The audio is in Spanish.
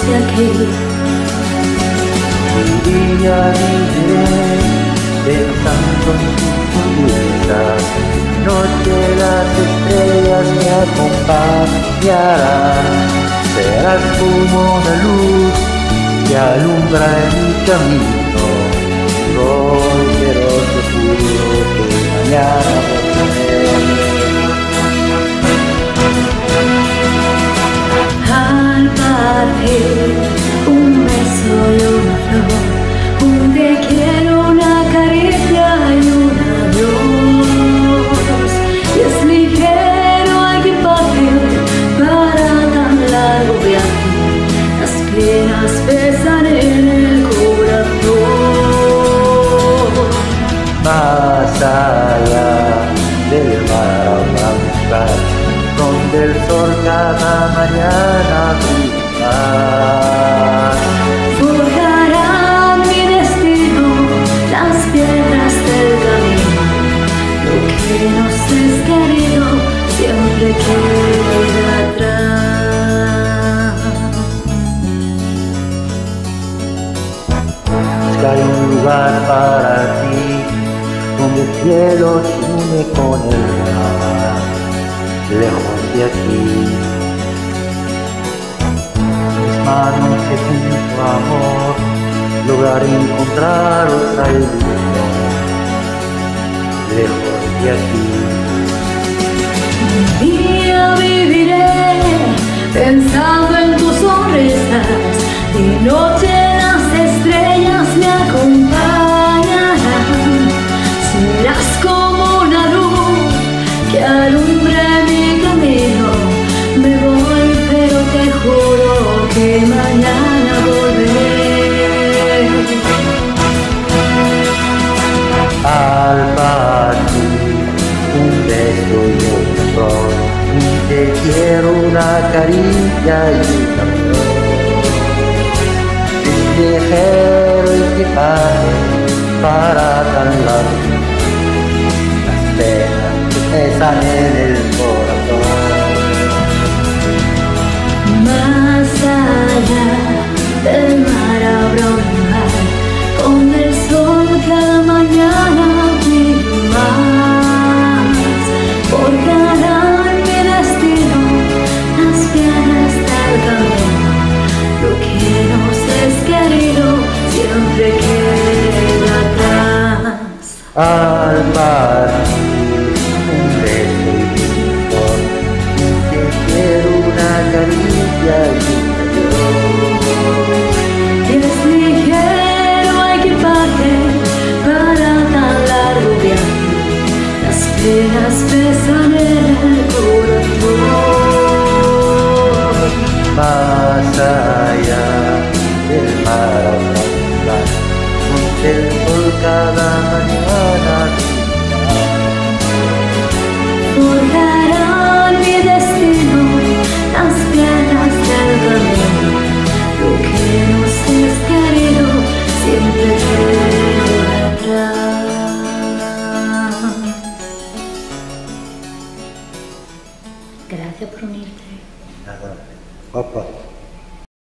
de aquí. Un día viviré pensando en tu sonrisa, noche las estrellas me acompañarán. Serás como una luz que alumbra en mi camino. Hoy quiero seguro que mañana volveré. Al partir, un beso y una flor, un te quiero, una caricia y un adiós. Y es ligero equipaje para tan largo viaje, las penas pesan en el corazón. Más allá del mar habrá un lugar donde el sol cada mañana brilla. Forjarán mi destino las piedras del camino, lo que nos es querido siempre queda atrás. Es que hay un lugar para ti donde el cielo se une con el mar, lejos de aquí. Mis manos que junto a amor lograr encontrar otra ilusión, lejos de aquí. Un día viviré pensando en tus sonrisas, de noche las estrellas me acompañarán. Serás como una luz que alumbre mi camino. Me voy, pero te juro que mañana volveré. Al partir, un beso y un flor, un te quiero, una caricia y un amor. Es ligero equipaje para tan largo, las penas que pesan en el corazón. Más allá del mar habrá un lugar donde el sol cada mañana brilla más. Forjarán mi destino las piedras del camino, lo que nos es querido siempre queda atrás. Al partir, un beso y un flor, un te quiero, una caricia y un adiós. Y es ligero equipaje para tan largo viaje, las penas pesan en el corazón. Más allá del mar habrá un lugar donde el sol cada mañana Forjarán mi destino las piedras del camino, lo que nos es querido siempre queda atrás. Gracias por unirte. brilla. Papá.